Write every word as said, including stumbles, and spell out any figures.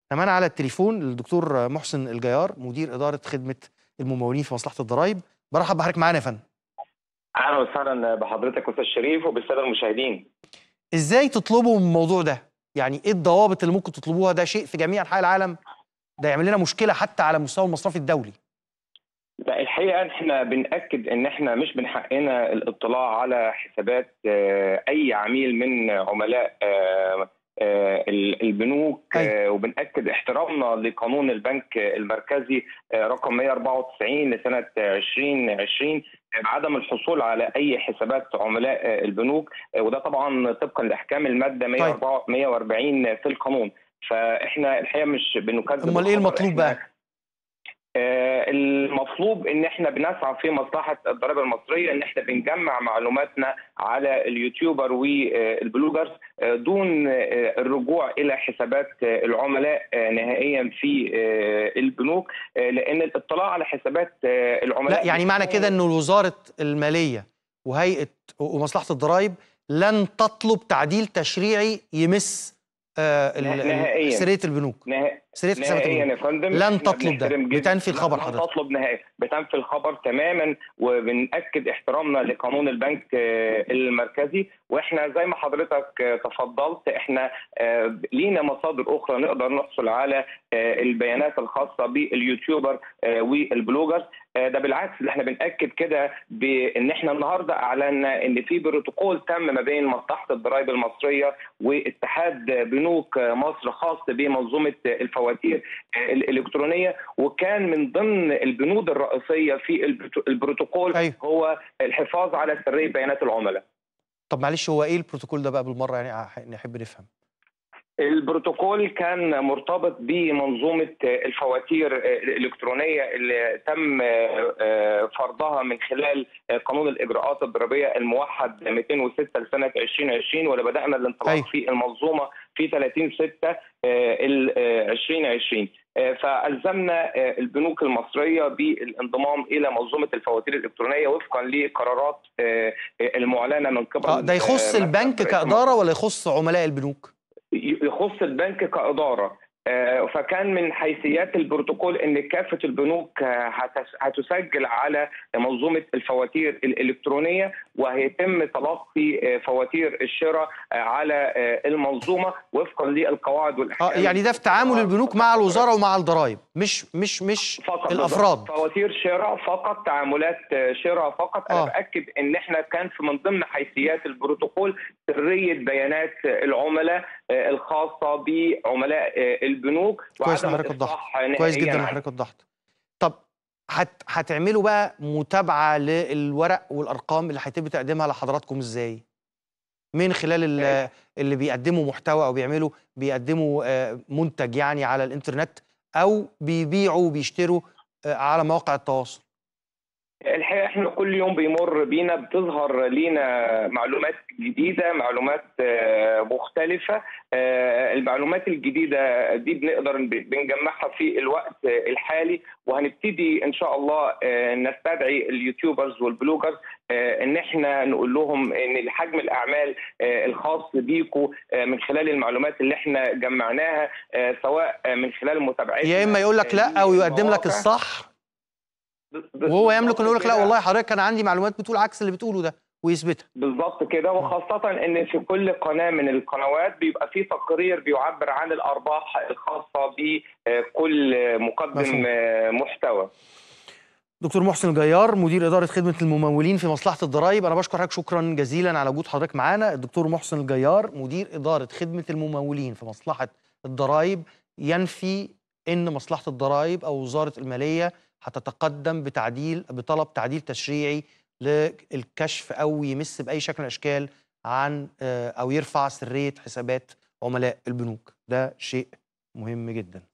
احنا معانا على التليفون الدكتور محسن الجيار مدير إدارة خدمة الممولين في مصلحة الضرائب. برحب بحضرتك معانا يا فندم. اهلا وسهلا بحضرتك استاذ شريف وبالساده المشاهدين. ازاي تطلبوا الموضوع ده؟ يعني ايه الضوابط اللي ممكن تطلبوها؟ ده شيء في جميع انحاء العالم، ده يعمل لنا مشكلة حتى على مستوى المصرفي الدولي. لا الحقيقه احنا بنأكد ان احنا مش من حقنا الاطلاع على حسابات اي عميل من عملاء البنوك، أي. وبنأكد احترامنا لقانون البنك المركزي رقم مئة وأربعة وتسعين لسنة ألفين وعشرين بعدم الحصول على اي حسابات عملاء البنوك، وده طبعا طبقا لاحكام الماده مئة وأربعين في القانون. فاحنا الحقيقه مش بنكذب. امال ايه المطلوب بقى؟ المطلوب ان احنا بنسعى في مصلحه الضرائب المصريه ان احنا بنجمع معلوماتنا على اليوتيوبر والبلوجرز دون الرجوع الى حسابات العملاء نهائيا في البنوك، لان الاطلاع على حسابات العملاء لا يعني معنى كده انه وزاره الماليه وهيئه ومصلحه الضرائب لن تطلب تعديل تشريعي يمس آه نهائيا سريه البنوك، سريه حسابات نهائيا يا فندم. لن تطلب ده، بتنفي الخبر حضرتك؟ لن تطلب نهائيا، بتنفي الخبر تماما، وبنأكد احترامنا لقانون البنك المركزي. واحنا زي ما حضرتك تفضلت احنا لينا مصادر اخرى نقدر نحصل على البيانات الخاصه باليوتيوبر والبلوجرز. ده بالعكس احنا بنأكد كده بان احنا النهارده اعلنا ان في بروتوكول تم ما بين مصلحه الضرائب المصريه واتحاد بنوك مصر خاص بمنظومه الفواتير الالكترونيه، وكان من ضمن البنود الرئيسيه في البروتوكول أيوه. هو الحفاظ على سريه بيانات العملاء. طب معلش هو ايه البروتوكول ده بقى بالمره؟ يعني نحب نفهم. البروتوكول كان مرتبط بمنظومة الفواتير الإلكترونية اللي تم فرضها من خلال قانون الإجراءات الضريبية الموحد مئتين وستة لسنة ألفين وعشرين، واللي بدأنا الانطلاق أي. في المنظومة في ثلاثين ستة ألفين وعشرين. فألزمنا البنوك المصرية بالانضمام إلى منظومة الفواتير الإلكترونية وفقا لقرارات المعلنة من قبل. آه ده يخص البنك كإدارة ولا يخص عملاء البنوك؟ يخص البنك كإدارة. فكان من حيثيات البروتوكول ان كافه البنوك هتسجل على منظومه الفواتير الالكترونيه، وهيتم تلقي فواتير الشراء على المنظومه وفقا للقواعد والاحكام. اه يعني ده في تعامل البنوك مع الوزاره ومع الضرائب، مش مش مش فقط الافراد. فواتير شراء فقط، تعاملات شراء فقط. انا آه. باكد ان احنا كان في من ضمن حيثيات البروتوكول سريه بيانات العملاء الخاصه بعملاء البنوك. كويس ان حضرتك وضحت، كويس جدا ان حضرتك وضحت. طب هت... هتعملوا بقى متابعه للورق والارقام اللي هيتم تقديمها لحضراتكم ازاي؟ من خلال اللي, اللي بيقدموا محتوى او بيعملوا بيقدموا منتج يعني على الانترنت، او بيبيعوا وبيشتروا على مواقع التواصل؟ الحقيقه احنا كل يوم بيمر بينا بتظهر لينا معلومات جديده، معلومات مختلفه. المعلومات الجديده دي بنقدر بنجمعها في الوقت الحالي، وهنبتدي ان شاء الله نستدعي اليوتيوبرز والبلوجرز ان احنا نقول لهم ان حجم الاعمال الخاص بيكم من خلال المعلومات اللي احنا جمعناها، سواء من خلال متابعتنا يا اما يقول لك لا او يقدم لك الصح، وهو يملك انه يقول لك لا والله حضرتك كان عندي معلومات بتقول عكس اللي بتقوله ده ويثبتها. بالظبط كده. وخاصة ان في كل قناة من القنوات بيبقى في تقرير بيعبر عن الارباح الخاصة بكل مقدم مفهوم. محتوى. دكتور محسن الجيار مدير إدارة خدمة الممولين في مصلحة الضرائب، أنا بشكر حضرتك شكرا جزيلا على وجود حضرتك معانا. الدكتور محسن الجيار مدير إدارة خدمة الممولين في مصلحة الضرائب ينفي إن مصلحة الضرائب أو وزارة المالية هتتقدم بتعديل بطلب تعديل تشريعي للكشف أو يمس بأي شكل من الأشكال عن أو يرفع سرية حسابات عملاء البنوك. ده شيء مهم جدا.